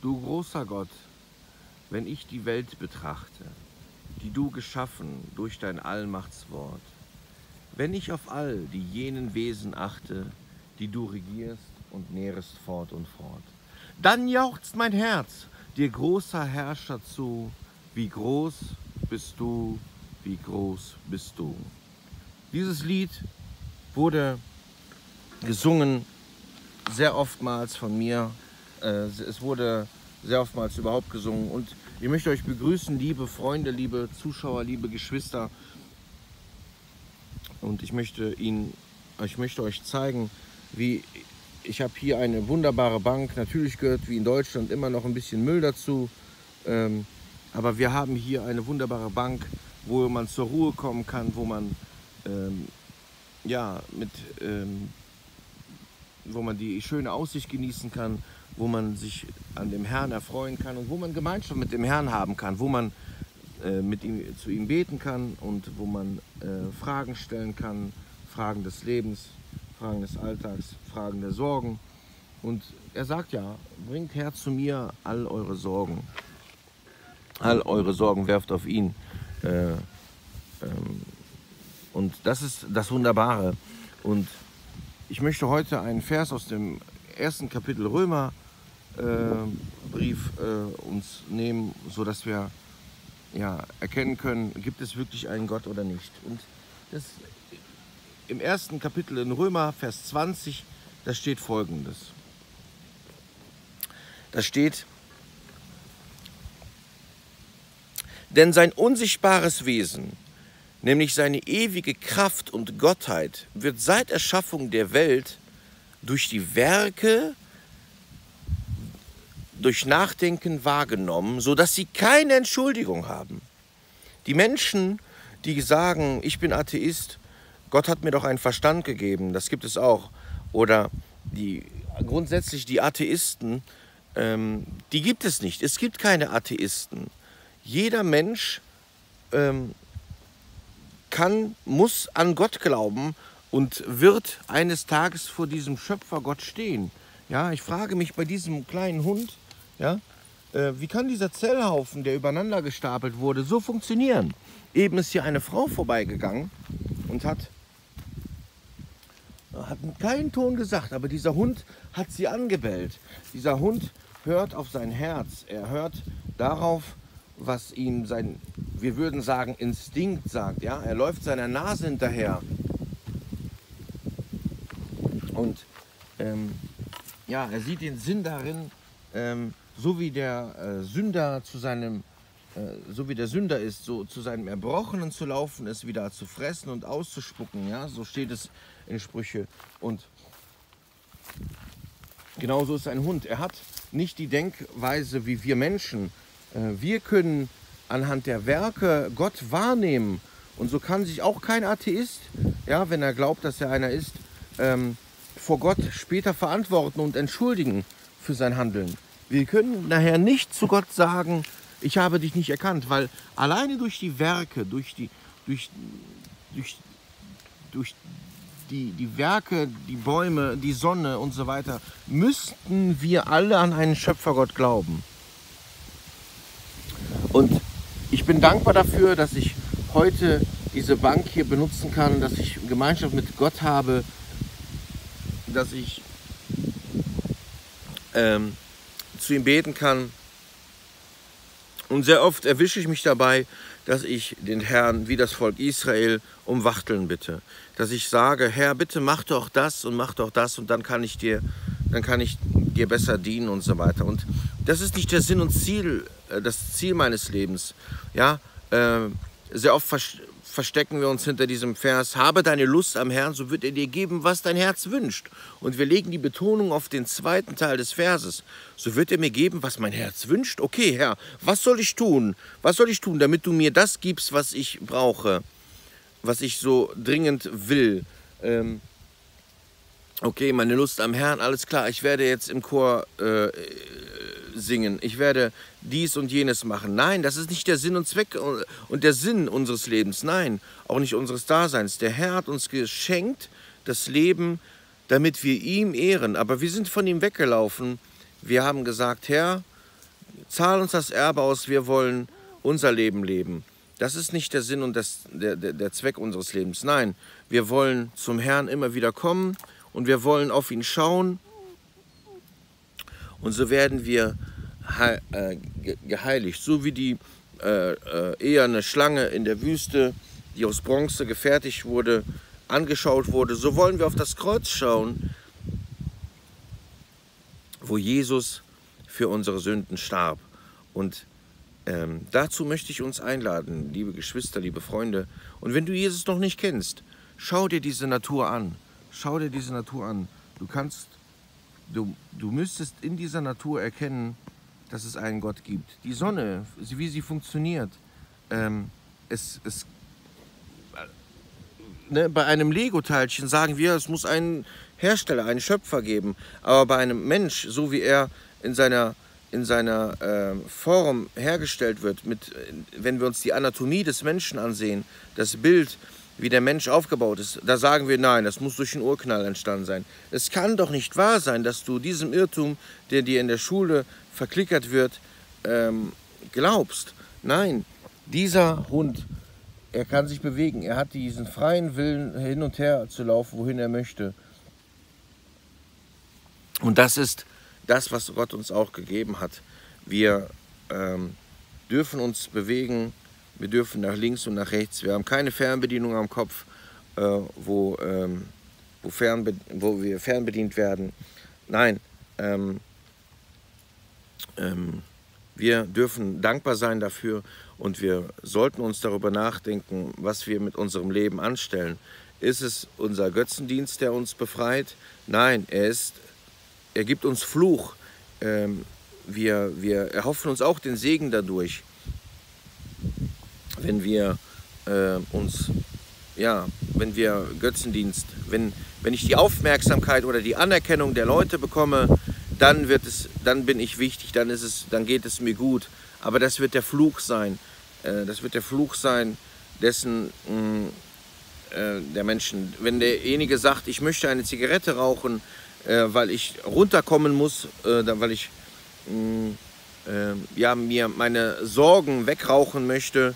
Du großer Gott, wenn ich die Welt betrachte, die du geschaffen durch dein Allmachtswort, wenn ich auf all die jenen Wesen achte, die du regierst und nährest fort und fort, dann jauchzt mein Herz dir großer Herrscher zu, wie groß bist du, wie groß bist du. Dieses Lied wurde gesungen sehr oftmals von mir, es wurde sehr oftmals überhaupt gesungen und ich möchte euch begrüßen, liebe Freunde, liebe Zuschauer, liebe Geschwister, und ich möchte euch zeigen, wie ich habe hier eine wunderbare Bank. Natürlich gehört wie in Deutschland immer noch ein bisschen Müll dazu, aber wir haben hier eine wunderbare Bank, wo man zur Ruhe kommen kann, wo man wo man die schöne Aussicht genießen kann, wo man sich an dem Herrn erfreuen kann und wo man Gemeinschaft mit dem Herrn haben kann, wo man zu ihm beten kann und wo man Fragen stellen kann, Fragen des Lebens, Fragen des Alltags, Fragen der Sorgen. Und er sagt ja, bringt her zu mir all eure Sorgen. All eure Sorgen werft auf ihn. Und das ist das Wunderbare. Und ich möchte heute einen Vers aus dem ersten Kapitel Römerbrief uns nehmen, sodass wir erkennen können, gibt es wirklich einen Gott oder nicht. Und das, im ersten Kapitel in Römer, Vers 20, da steht Folgendes. Da steht: Denn sein unsichtbares Wesen, nämlich seine ewige Kraft und Gottheit, wird seit Erschaffung der Welt durch die Werke, durch Nachdenken wahrgenommen, sodass sie keine Entschuldigung haben. Die Menschen, die sagen, ich bin Atheist, Gott hat mir doch einen Verstand gegeben, das gibt es auch. Oder grundsätzlich die Atheisten, die gibt es nicht. Es gibt keine Atheisten. Jeder Mensch muss an Gott glauben und wird eines Tages vor diesem Schöpfergott stehen. Ja, ich frage mich bei diesem kleinen Hund, ja, wie kann dieser Zellhaufen, der übereinander gestapelt wurde, so funktionieren? Eben ist hier eine Frau vorbeigegangen und hat keinen Ton gesagt, aber dieser Hund hat sie angebellt. Dieser Hund hört auf sein Herz, er hört darauf, was ihm sein, wir würden sagen, Instinkt sagt. Ja? Er läuft seiner Nase hinterher. Und er sieht den Sinn darin, so wie der Sünder so wie der Sünder ist, so zu seinem Erbrochenen zu laufen, es wieder zu fressen und auszuspucken. Ja? So steht es in Sprüche. Und genauso ist ein Hund. Er hat nicht die Denkweise wie wir Menschen. Wir können anhand der Werke Gott wahrnehmen. Und so kann sich auch kein Atheist, ja, wenn er glaubt, dass er einer ist, vor Gott später verantworten und entschuldigen für sein Handeln. Wir können nachher nicht zu Gott sagen, ich habe dich nicht erkannt, weil alleine durch die Werke, durch die Werke, die Bäume, die Sonne und so weiter, müssten wir alle an einen Schöpfergott glauben. Und ich bin dankbar dafür, dass ich heute diese Bank hier benutzen kann, dass ich Gemeinschaft mit Gott habe, dass ich zu ihm beten kann. Und sehr oft erwische ich mich dabei, dass ich den Herrn, wie das Volk Israel, um Wachteln bitte. Dass ich sage, Herr, bitte mach doch das und dann kann ich dir besser dienen und so weiter. Und das ist nicht der Sinn und das Ziel meines Lebens. Ja, sehr oft verstecken wir uns hinter diesem Vers, habe deine Lust am Herrn, so wird er dir geben, was dein Herz wünscht. Und wir legen die Betonung auf den zweiten Teil des Verses. So wird er mir geben, was mein Herz wünscht. Okay, Herr, was soll ich tun? Was soll ich tun, damit du mir das gibst, was ich brauche, was ich so dringend will? Okay, meine Lust am Herrn, alles klar, ich werde jetzt im Chor singen, ich werde dies und jenes machen. Nein, das ist nicht der Sinn und Zweck und der Sinn unseres Lebens. Nein, auch nicht unseres Daseins. Der Herr hat uns geschenkt, das Leben, damit wir ihm ehren. Aber wir sind von ihm weggelaufen. Wir haben gesagt, Herr, zahl uns das Erbe aus, wir wollen unser Leben leben. Das ist nicht der Sinn und der Zweck unseres Lebens. Nein, wir wollen zum Herrn immer wieder kommen und wir wollen auf ihn schauen. Und so werden wir geheiligt, so wie die eherne Schlange in der Wüste, die aus Bronze gefertigt wurde, angeschaut wurde. So wollen wir auf das Kreuz schauen, wo Jesus für unsere Sünden starb. Und dazu möchte ich uns einladen, liebe Geschwister, liebe Freunde. Und wenn du Jesus noch nicht kennst, schau dir diese Natur an. Schau dir diese Natur an. Du müsstest in dieser Natur erkennen, dass es einen Gott gibt. Die Sonne, wie sie funktioniert, bei einem Lego-Teilchen sagen wir, es muss einen Hersteller, einen Schöpfer geben. Aber bei einem Mensch, so wie er in seiner Form hergestellt wird, wenn wir uns die Anatomie des Menschen ansehen, das Bild, wie der Mensch aufgebaut ist, da sagen wir, nein, das muss durch einen Urknall entstanden sein. Es kann doch nicht wahr sein, dass du diesem Irrtum, der dir in der Schule verklickert wird, glaubst. Nein, dieser Hund, er kann sich bewegen, er hat diesen freien Willen, hin und her zu laufen, wohin er möchte. Und das ist das, was Gott uns auch gegeben hat. Wir dürfen uns bewegen, wir dürfen nach links und nach rechts. Wir haben keine Fernbedienung am Kopf, wo wir fernbedient werden. Nein, wir dürfen dankbar sein dafür und wir sollten uns darüber nachdenken, was wir mit unserem Leben anstellen. Ist es unser Götzendienst, der uns befreit? Nein, er gibt uns Fluch. Wir erhoffen uns auch den Segen dadurch, wenn wir Götzendienst, wenn ich die Aufmerksamkeit oder die Anerkennung der Leute bekomme, dann bin ich wichtig, dann geht es mir gut. Aber das wird der Fluch sein. Das wird der Fluch sein der Menschen. Wenn derjenige sagt, ich möchte eine Zigarette rauchen, weil ich runterkommen muss, weil ich mir meine Sorgen wegrauchen möchte,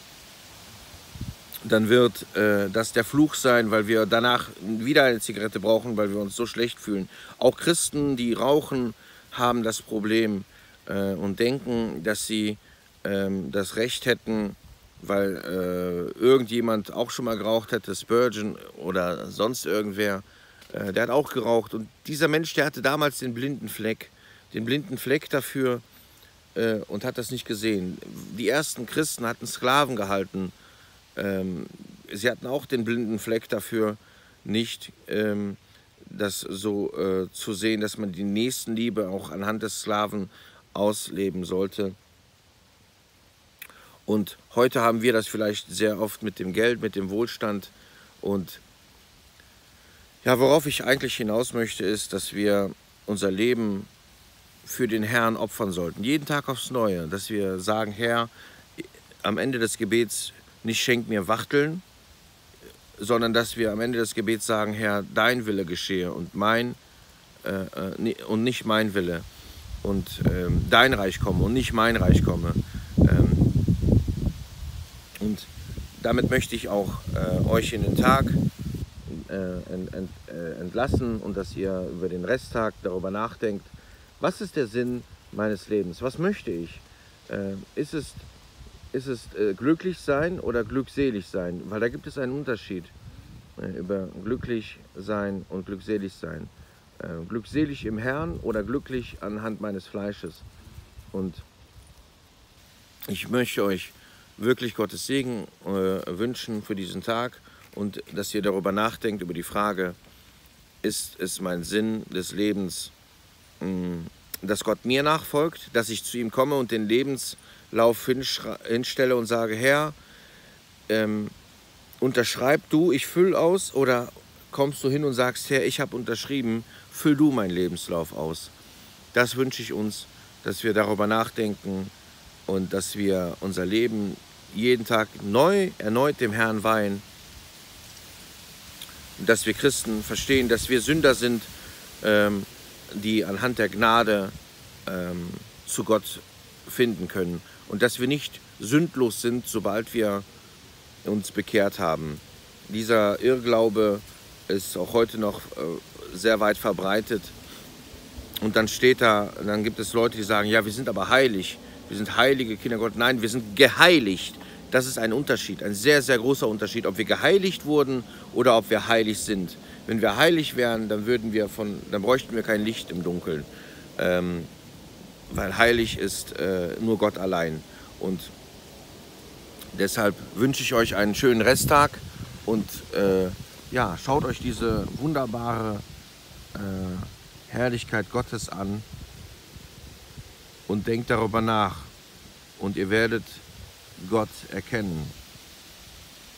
dann wird das der Fluch sein, weil wir danach wieder eine Zigarette brauchen, weil wir uns so schlecht fühlen. Auch Christen, die rauchen, haben das Problem und denken, dass sie das Recht hätten, weil irgendjemand auch schon mal geraucht hätte, Spurgeon oder sonst irgendwer, der hat auch geraucht. Und dieser Mensch, der hatte damals den blinden Fleck dafür und hat das nicht gesehen. Die ersten Christen hatten Sklaven gehalten. Sie hatten auch den blinden Fleck dafür, nicht das so zu sehen, dass man die Nächstenliebe auch anhand des Sklaven ausleben sollte. Und heute haben wir das vielleicht sehr oft mit dem Geld, mit dem Wohlstand. Und ja, worauf ich eigentlich hinaus möchte, ist, dass wir unser Leben für den Herrn opfern sollten. Jeden Tag aufs Neue, dass wir sagen, Herr, am Ende des Gebets nicht schenk mir Wachteln, sondern dass wir am Ende des Gebets sagen, Herr, dein Wille geschehe und nicht mein Wille. Und dein Reich komme und nicht mein Reich komme. Und damit möchte ich auch euch in den Tag entlassen und dass ihr über den Resttag darüber nachdenkt, was ist der Sinn meines Lebens? Was möchte ich? Ist es glücklich sein oder glückselig sein? Weil da gibt es einen Unterschied über glücklich sein und glückselig sein. Glückselig im Herrn oder glücklich anhand meines Fleisches. Und ich möchte euch wirklich Gottes Segen wünschen für diesen Tag und dass ihr darüber nachdenkt, über die Frage, ist es mein Sinn des Lebens, dass Gott mir nachfolgt, dass ich zu ihm komme und den Lebenslauf hinstelle und sage, Herr, unterschreib du, ich fülle aus, oder kommst du hin und sagst, Herr, ich habe unterschrieben, füll du meinen Lebenslauf aus. Das wünsche ich uns, dass wir darüber nachdenken und dass wir unser Leben jeden Tag erneut dem Herrn weihen. Dass wir Christen verstehen, dass wir Sünder sind, die anhand der Gnade zu Gott finden können und dass wir nicht sündlos sind, sobald wir uns bekehrt haben. Dieser Irrglaube ist auch heute noch sehr weit verbreitet. Und dann dann gibt es Leute, die sagen, ja, wir sind aber heilig, wir sind heilige Kinder Gottes. Nein, wir sind geheiligt. Das ist ein Unterschied, ein sehr, sehr großer Unterschied, ob wir geheiligt wurden oder ob wir heilig sind. Wenn wir heilig wären, dann bräuchten wir kein Licht im Dunkeln, weil heilig ist nur Gott allein. Und deshalb wünsche ich euch einen schönen Resttag und ja, schaut euch diese wunderbare Herrlichkeit Gottes an und denkt darüber nach und ihr werdet Gott erkennen.